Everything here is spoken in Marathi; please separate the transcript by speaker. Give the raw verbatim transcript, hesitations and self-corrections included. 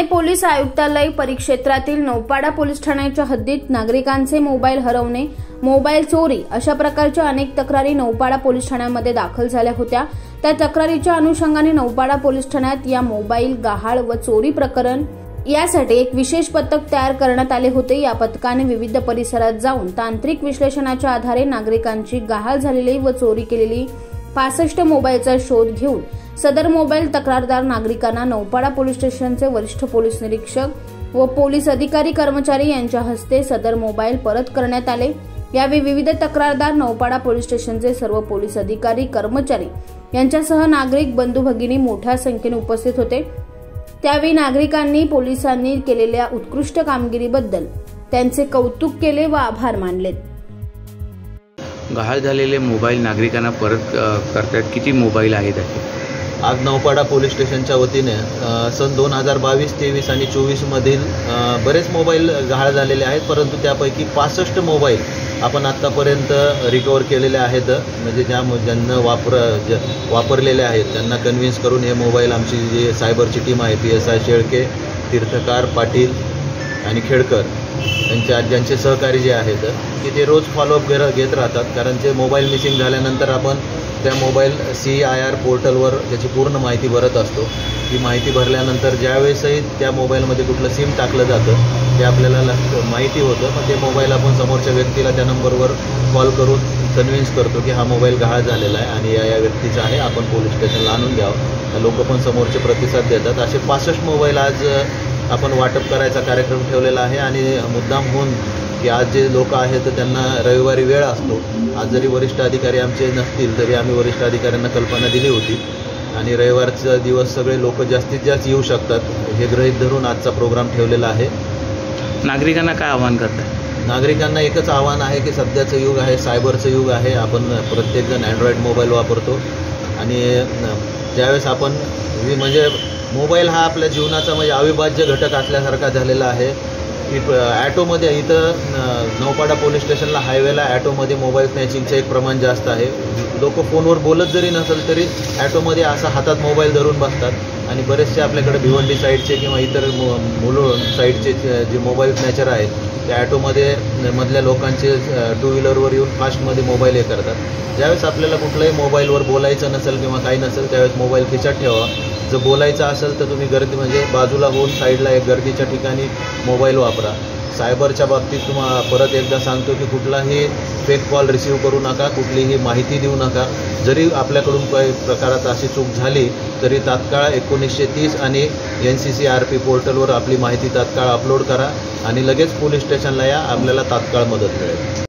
Speaker 1: पोलीस आयुक्तालय परिक्षेत्रातील नौपाडा पोलीस ठाण्याच्या हद्दीत नागरिकांचे मोबाईल हरवणे, मोबाईल चोरी अशा प्रकारच्या अनेक तक्रारी नौपाडा पोलीस ठाण्यामध्ये दाखल झाल्या होत्या। त्या तक्रारीच्या अनुषंगाने नौपाडा पोलीस ठाण्यात या मोबाईल गहाळ व चोरी प्रकरण यासाठी एक विशेष पथक तयार करण्यात आले होते। या पथकाने विविध परिसरात जाऊन तांत्रिक विश्लेषणाच्या आधारे नागरिकांची गहाळ झालेली व चोरी केलेली पासष्ट मोबाईलचा शोध घेऊन सदर मोबाईल तक्रारदार नागरिकांना नौपाडा पोलीस स्टेशनचे वरिष्ठ पोलीस निरीक्षक व पोलीस अधिकारी कर्मचारी यांच्या हस्ते सदर मोबाईल परत करण्यात आले। यावेळी विविध तक्रारदार, नौपाडा पोलीस स्टेशनचे सर्व पोलीस अधिकारी कर्मचारी यांच्यासह नागरिक बंधू भगिनी मोठ्या संख्येने उपस्थित होते। त्यावेळी नागरिकांनी पोलिसांनी केलेल्या उत्कृष्ट कामगिरीबद्दल त्यांचे कौतुक केले व आभार मानले।
Speaker 2: गहाळ झालेले मोबाईल नागरिकांना परत करतात, किती मोबाईल आहेत त्याचे?
Speaker 3: आज नौपाडा पोलीस स्टेशनच्या वतीने सन दोन हजार बावीस तेवीस आणि चोवीस मधील बरेच मोबाईल गहाळ झालेले आहेत, परंतु त्यापैकी पासष्ट मोबाईल आपण आत्तापर्यंत रिकवर केलेले आहेत। म्हणजे ज्या ज्यांना वापर वापरलेले आहेत त्यांना कन्व्हिन्स करून हे मोबाईल आमची जी सायबरची टीम आहे, P S I Shelke, Tirthkar, Patil आणि खेडकर यांच्या ज्यांचे सहकारी जे आहेत की ते रोज फॉलोअप घेत राहतात। कारण ते मोबाईल मिसिंग झाल्यानंतर आपण त्या मोबाईल सी आय आर पोर्टलवर त्याची पूर्ण माहिती भरत असतो। ती माहिती भरल्यानंतर ज्यावेळेसही त्या मोबाईलमध्ये कुठलं सिम टाकलं जातं ते आपल्याला माहिती होतं, पण ते मोबाईल आपण समोरच्या व्यक्तीला त्या नंबरवर कॉल करून कन्व्हिन्स करतो की हा मोबाईल गहाळ झालेला आहे आणि या या व्यक्तीचा आहे, आपण पोलीस स्टेशनला आणून द्यावं। लोक पण समोरचे प्रतिसाद देतात। असे पासष्ट मोबाईल आज आपण वाटप करायचा कार्यक्रम ठेवलेला आहे आणि मुद्दाम होऊन की आज जे लोक आहेत त्यांना रविवारी वेळ असतो। आज जरी वरिष्ठ अधिकारी आमचे नसतील तरी आम्ही वरिष्ठ अधिकाऱ्यांना कल्पना दिली होती आणि रविवारचा दिवस सगळे लोक जास्तीत जास्त येऊ शकतात हे गृहीत धरून आजचा प्रोग्राम ठेवलेला आहे। नागरिकांना काय आवाहन करताय? नागरिकांना एकच आव्हान आहे की सध्याचं युग आहे, सायबरचं युग आहे। आपण प्रत्येकजण अँड्रॉइड मोबाईल वापरतो आणि त्यावेळेस आपण म्हणजे मोबाईल हा आपल्या जीवनाचा म्हणजे अविभाज्य घटक असल्यासारखा झालेला आहे। की ॲटोमध्ये इथं नौपाडा पोलीस स्टेशनला हायवेला ॲटोमध्ये मोबाईल स्नॅचिंगचं एक प्रमाण जास्त आहे। लोक फोनवर बोलत जरी नसेल तरी ॲटोमध्ये असा हातात मोबाईल धरून बसतात आणि बरेचसे आपल्याकडे भिवंडी साईडचे किंवा इतर मुलुंड साईडचे जे मोबाईल स्नॅचर आहेत त्या ॲटोमध्ये मधल्या लोकांचे टू व्हीलरवर येऊन फास्टमध्ये मोबाईल हे करतात। ज्यावेळेस आपल्याला कुठल्याही मोबाईलवर बोलायचं नसेल किंवा काही नसेल त्यावेळेस मोबाईल खिशात ठेवा। जर बोलायचं असेल तर तुम्ही गर्दी म्हणजे बाजूला होऊन साईडला एक गर्दीच्या ठिकाणी मोबाईल वापरा। सायबरच्या बाबतीत तुम्हाला परत एकदा सांगतो की कुठलाही फेक कॉल रिसीव्ह करू नका, कुठलीही माहिती देऊ नका। जरी आपल्याकडून काही प्रकारात अशी चूक झाली तरी तात्काळ एकोणीसशे तीस आणि N C C R P पोर्टलवर आपली माहिती तात्काळ अपलोड करा आणि लगेच पोलीस स्टेशनला या, आपल्याला तात्काळ मदत मिळेल।